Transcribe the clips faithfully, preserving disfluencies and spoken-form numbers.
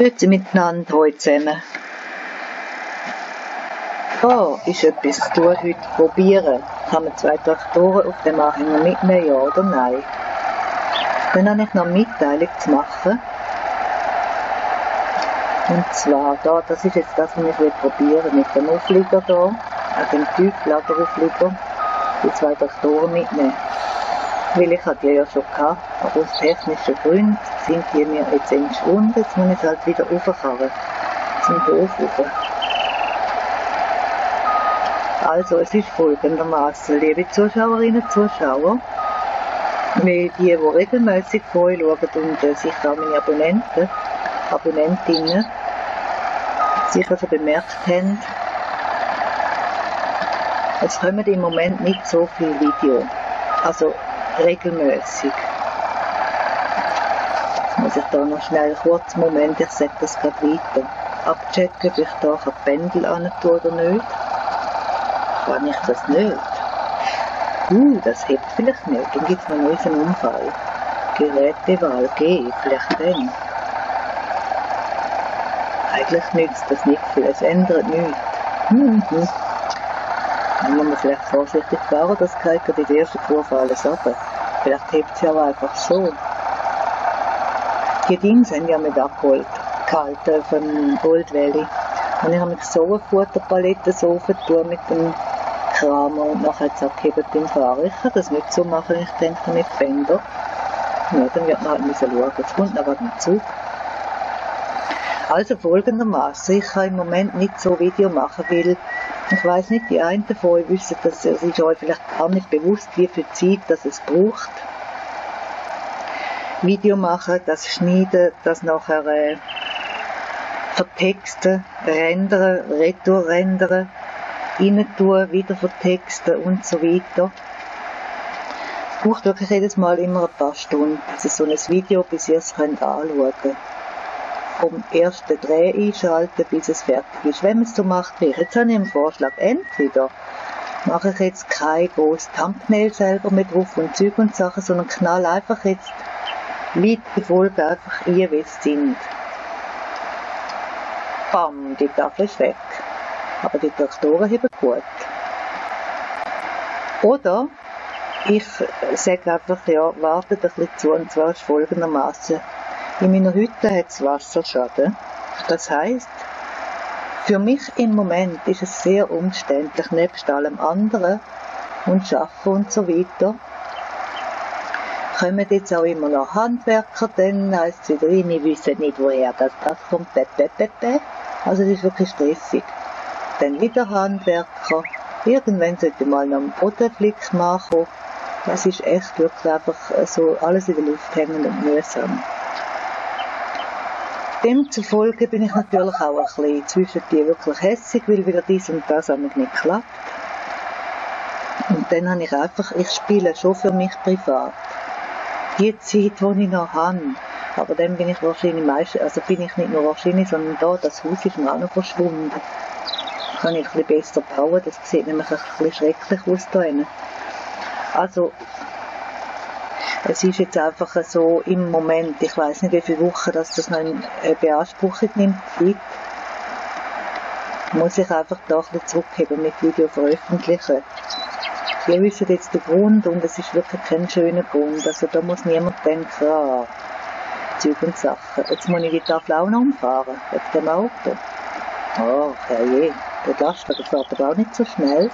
Grüezi miteinander, heute zusammen. Da ist etwas zu tun, heute probieren. Kann man zwei Traktoren auf dem Anhänger mitnehmen, ja oder nein? Dann habe ich noch eine Mitteilung zu machen. Und zwar, da, das ist jetzt das, was ich probieren will, mit dem Auflieger hier, an dem Tieflagerauflieger, die zwei Traktoren mitnehmen. Weil ich hatte die ja schon gehabt, aber aus technischen Gründen sind die mir jetzt entschwunden. Jetzt muss ich es halt wieder rauffahren, zum Hof rauf. Also, es ist folgendermaßen, liebe Zuschauerinnen und Zuschauer, wie die, die regelmäßig von euch schauen und äh, sicher auch meine Abonnenten, Abonnentinnen, sicher schon bemerkt haben, es kommen im Moment nicht so viele Videos. Also, regelmäßig. Jetzt muss ich da noch schnell einen kurzen Moment, ich sage das gerade weiter, abchecken, ob ich da ein Pendel an tun oder nicht. Kann ich das nicht? Uh, das hebt vielleicht nicht, dann gibt es noch einen riesen Unfall. Gerätewahl G, vielleicht dann. Eigentlich nützt das nicht viel, es ändert nichts. Mhm. Dann muss man vielleicht vorsichtig fahren, das geht gerade in der ersten Kurve alles ab. Vielleicht hebt es ja aber einfach so. Die Dinge haben ja mit abgeholt, gehalten vom Old Valley. Und ich habe mich so eine Futterpalette so aufgetan mit dem Kramer und nachher jetzt abgeheben beim Fahren. Ich kann das nicht so machen, ich denke mit Fender. Ja, dann wird man halt müssen schauen. Jetzt kommt noch ein Zug. Also folgendermaßen, ich kann im Moment nicht so Video machen, weil ich weiss nicht, die einen von euch wissen, dass es ist euch vielleicht gar nicht bewusst, wie viel Zeit das es braucht. Video machen, das schneiden, das nachher äh, vertexten, rendern, retour rendern, rein tun, wieder vertexten und so weiter. Es braucht wirklich jedes Mal immer ein paar Stunden, also so ein Video, bis ihr es könnt anschauen könnt. Vom ersten Dreh einschalten, bis es fertig ist. Wenn man es so macht wie ich. Jetzt habe ich einen Vorschlag. Entweder mache ich jetzt kein großes Thumbnail selber mit drauf und Zeug und Sachen, sondern knall einfach jetzt die Folgen einfach ein, wie es sind. Bam, die Tafel ist weg. Aber die Traktoren haben gut. Oder ich sage einfach, ja, wartet ein bisschen zu, und zwar ist folgendermaßen. In meiner Hütte hat es Wasserschaden. Das heisst, für mich im Moment ist es sehr umständlich, nebst allem anderen und Arbeiten und so weiter. Kommen jetzt auch immer noch Handwerker, dann heisst es wieder, ich wisse nicht, woher das, das kommt, be, be, be, be. Also es ist wirklich stressig. Dann wieder Handwerker, irgendwann sollte mal noch einen Bodenflick machen. Das ist echt wirklich einfach so alles in der Luft hängen und mühsam. Demzufolge bin ich natürlich auch ein bisschen zwischen die wirklich hässig, weil wieder dies und das nicht klappt. Und dann habe ich einfach, ich spiele schon für mich privat. Die Zeit, die ich noch habe. Aber dann bin ich wahrscheinlich meist, also bin ich nicht nur wahrscheinlich, sondern da, das Haus ist mir auch noch verschwunden. Kann ich ein bisschen besser bauen, das sieht nämlich ein bisschen schrecklich aus da hinten. Also, es ist jetzt einfach so im Moment, ich weiss nicht wie viele Wochen, dass das noch in Beanspruchung nimmt, Zeit. Muss ich einfach da ein bisschen zurückheben mit Video veröffentlichen. Wir wissen jetzt den Grund und es ist wirklich kein schöner Grund, also da muss niemand denken, ah, Zeug und Sachen. Jetzt muss ich die Tafel auch noch umfahren, wegen dem Auto. Oh, herrje, der Lastwagen fährt aber auch nicht so schnell.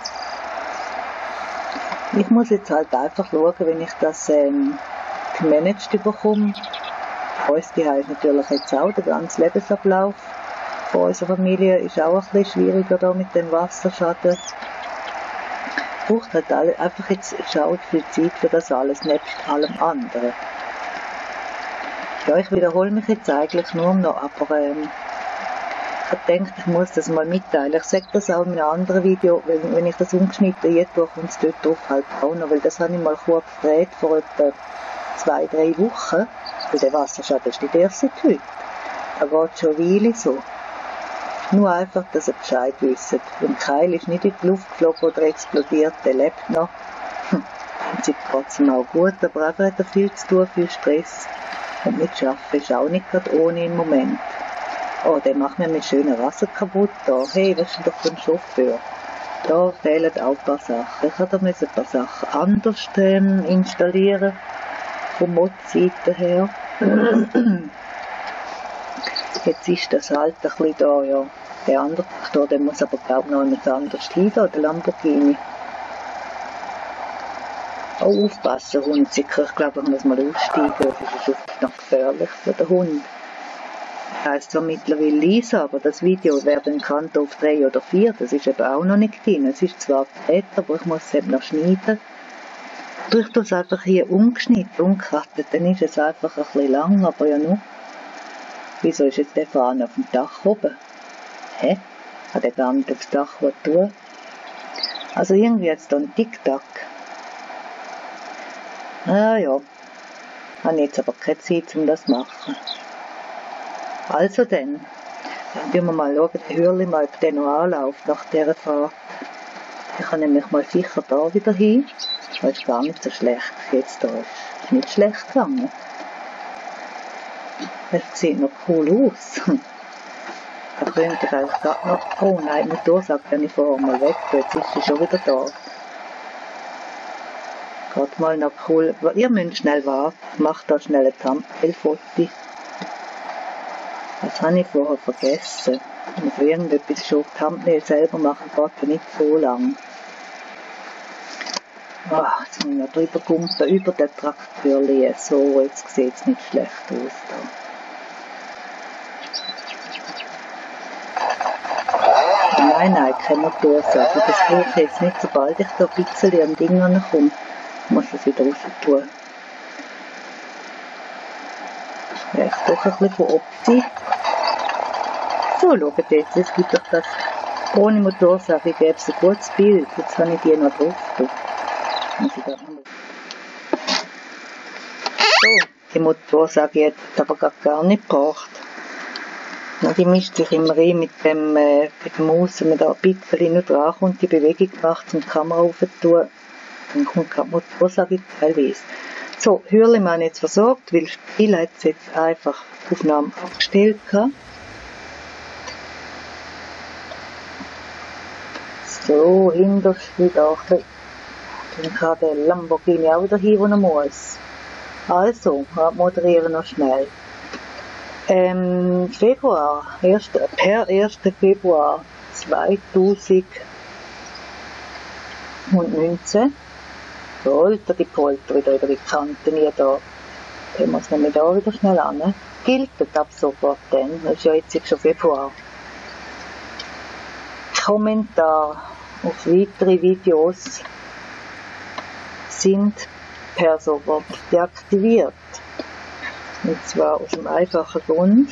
Ich muss jetzt halt einfach schauen, wenn ich das ähm, gemanagt bekomme. Bei uns die heißt natürlich jetzt auch, der ganze Lebensablauf von unserer Familie ist auch ein bisschen schwieriger da mit dem Wasserschaden. Es braucht halt alle, einfach jetzt schaut viel Zeit für das alles, nebst allem anderen. Ja, ich wiederhole mich jetzt eigentlich nur noch, aber ähm, ich denke, ich muss das mal mitteilen. Ich sage das auch in einem anderen Video, wenn, wenn ich das umgeschnitten jetzt durch und es dort drauf halt auch noch, weil das habe ich mal kurz gedreht vor etwa zwei, drei Wochen. Weil der Wasserschaden ist nicht erst seit heute. Da geht schon eine Weile so. Nur einfach, dass ihr Bescheid wisst. Und Keil ist nicht in die Luft geflogen oder explodiert, der lebt noch. Hm. Und sieht trotzdem auch gut, aber einfach hat er viel zu tun, viel Stress. Und mit Arbeiten ist auch nicht gerade ohne im Moment. Oh, der macht mir mit schönen Rasen kaputt da. Hey, was ist denn doch für ein Chauffeur? Da fehlen auch ein paar Sachen. Ich habe da ein paar Sachen anders ähm, installieren. Von Mod-Seite her. Jetzt ist das halt ein bisschen da, ja. Der andere da, der muss aber glaube ich noch etwas anderes hin, der Lamborghini. Auch aufpassen, Hund sicher. Ich glaube, ich muss mal aussteigen, das ist oft noch gefährlich für den Hund. Das heisst zwar mittlerweile Lisa, aber das Video wäre dann Kanto auf drei oder vier, das ist eben auch noch nicht drin. Es ist zwar gedreht, aber ich muss es eben noch schneiden. Durch das einfach hier umgeschnitten, umgekrattet, dann ist es einfach ein bisschen lang, aber ja nur. Wieso ist jetzt der Fahne auf dem Dach oben? Hä? Hat er gar nicht aufs Dach was tun? Also irgendwie jetzt da ein Tic-Tac. Ah ja, habe jetzt aber keine Zeit, um das zu machen. Also dann, dann wir mal schauen, der Hürli mal, ob der noch anläuft nach dieser Fahrt. Ich kann nämlich mal sicher da wieder hin. Das ist gar nicht so schlecht jetzt da. Ist nicht schlecht gegangen. Das sieht noch cool aus. Da könnte ich eigentlich gerade noch... Oh nein, die Motor sagt, wenn ich vorher mal weg bin, jetzt ist sie schon wieder da. Gerade mal noch cool. Ihr müsst schnell warten. Macht da schnell ein Thumbnail-Foto. Das habe ich vorher vergessen. Ich muss irgendetwas schon Thumbnail selber machen, geht nicht so lang. Ach, jetzt muss ich noch drüber gumpen, über den Traktor. So, jetzt sieht es nicht schlecht aus da. Nein, nein, keine Motorsäge. Das brauche ich jetzt nicht, sobald ich da ein bisschen an Ding rankomme. Ich muss es wieder raus tun. Ja, ist doch ein bisschen von Opti. So, schaut jetzt, es gibt doch das ohne Motorsäge, gäbe es ein gutes Bild. Jetzt habe ich die noch drauf. Muss ich da noch so, die Motorsäge hat aber gar, gar nicht gebracht. Na, die mischt sich immer ein mit dem, äh, mit dem Maus, wenn man da ein bisschen noch dran kommt, die Bewegung macht, um die Kamera aufzutun, dann kommt gerade die Motorsäge teilweise. So, Hürlimann jetzt versorgt, weil Spiel hat jetzt einfach die Aufnahme abgestellt gehabt. So, hinterste da ein dann kann der Lamborghini auch wieder hin, wo er muss. Also, moderieren noch schnell. Ähm, Februar, erst, per ersten Februar zweitausendneunzehn. Polter, die Polter wieder über die Kanten hier da. Den muss man da wieder schnell an. Gilt ab sofort dann, das ist ja jetzt schon Februar. Kommentar auf weitere Videos sind per sofort deaktiviert. Und zwar aus dem einfachen Grund,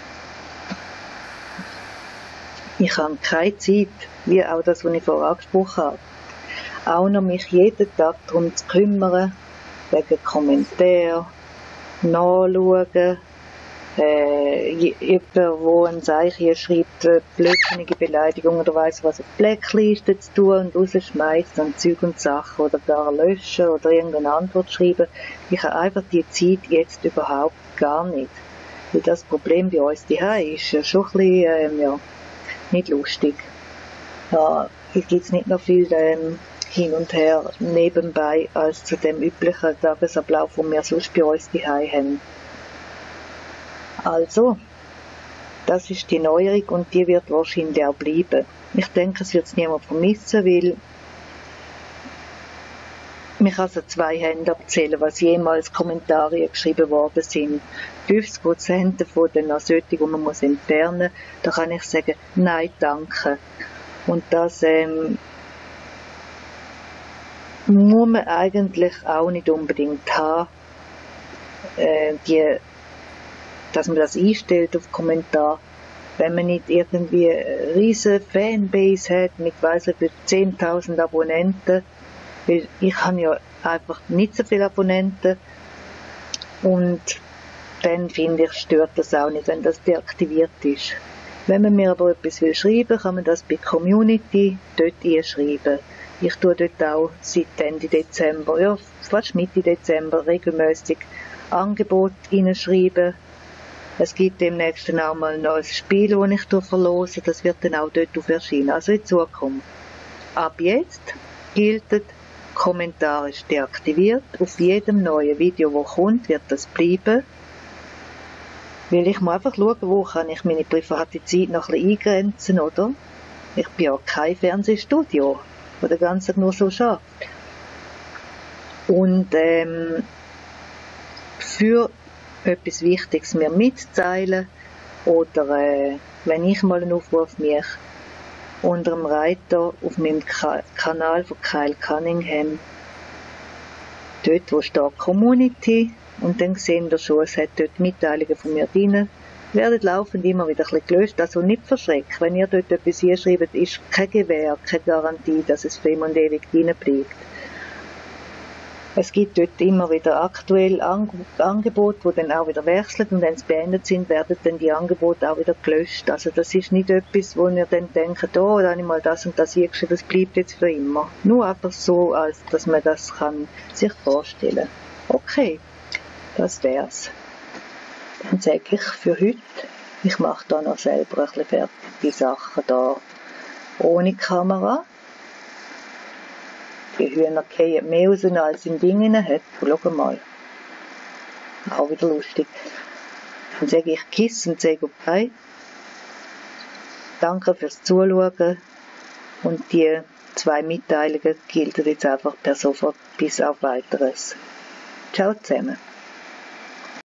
ich habe keine Zeit, wie auch das, was ich vorher angesprochen habe, auch noch mich jeden Tag darum zu kümmern, wegen Kommentaren, nachschauen, äh, jemand, der ein Zeichen schreibt, äh, blödsinnige Beleidigung oder weiss was, auf die Blackliste zu tun und rausschmeißen und Zeug und Sachen oder gar löschen oder irgendeine Antwort schreiben. Ich habe einfach die Zeit jetzt überhaupt gar nicht. Weil das Problem bei uns daheim ist ja schon ein bisschen, ähm, ja, nicht lustig. Ja, es gibt nicht noch viel ähm, hin und her nebenbei als zu dem üblichen Tagesablauf, den wir sonst bei uns daheim haben. Also, das ist die Neuerung und die wird wahrscheinlich auch bleiben. Ich denke, es wird es niemand vermissen, weil man kann so zwei Hände abzählen, was jemals Kommentare geschrieben worden sind. fünfzig Prozent davon dann noch solche, die man muss entfernen muss. Da kann ich sagen, nein, danke. Und das ähm, muss man eigentlich auch nicht unbedingt haben. Äh, die dass man das einstellt auf Kommentar, wenn man nicht irgendwie eine riesige Fanbase hat mit weiss ich zehntausend Abonnenten, weil ich habe ja einfach nicht so viele Abonnenten und dann finde ich, stört das auch nicht, wenn das deaktiviert ist. Wenn man mir aber etwas will schreiben, kann man das bei Community dort einschreiben. Ich tue dort auch seit Ende Dezember, ja fast Mitte Dezember regelmäßig Angebote hineinschreiben, Es gibt demnächst auch mal noch ein Spiel, das ich durch verlose. Das wird dann auch dort auf erscheinen, also in Zukunft. Ab jetzt gilt, Kommentar ist deaktiviert. Auf jedem neuen Video, das kommt, wird das bleiben. Weil ich muss einfach schauen, wo kann ich meine private Zeit noch ein bisschen eingrenzen, oder? Ich bin ja kein Fernsehstudio, das den ganzen Tag nur so schafft. Und ähm, für etwas Wichtiges mir mitzuteilen oder äh, wenn ich mal einen Aufruf mich unter dem Reiter auf meinem Ka- Kanal von Kyle Cunningham, dort wo steht Community, und dann sehen wir schon, es hat dort Mitteilungen von mir drin, werden laufend immer wieder ein bisschen gelöscht, also nicht verschrecken. Wenn ihr dort etwas hinschreibt, ist keine Gewähr, keine Garantie, dass es für immer und ewig drin bleibt. Es gibt dort immer wieder aktuelle Ang- Angebote, die dann auch wieder wechseln, und wenn sie beendet sind, werden dann die Angebote auch wieder gelöscht. Also das ist nicht etwas, wo ihr dann denkt, oh, da habe ich mal das und das hingeschrieben, das bleibt jetzt für immer. Nur einfach so, als dass man das kann sich vorstellen. Okay, das wär's. Dann sage ich für heute, ich mache da noch selber ein bisschen fertige Sachen da ohne Kamera. Die Hühner fallen mehr raus, als im Ding hat. Schau mal. Auch wieder lustig. Dann sage ich Kiss und sage Goodbye. Danke fürs Zuschauen. Und die zwei Mitteilungen gelten jetzt einfach per sofort bis auf Weiteres. Ciao zusammen.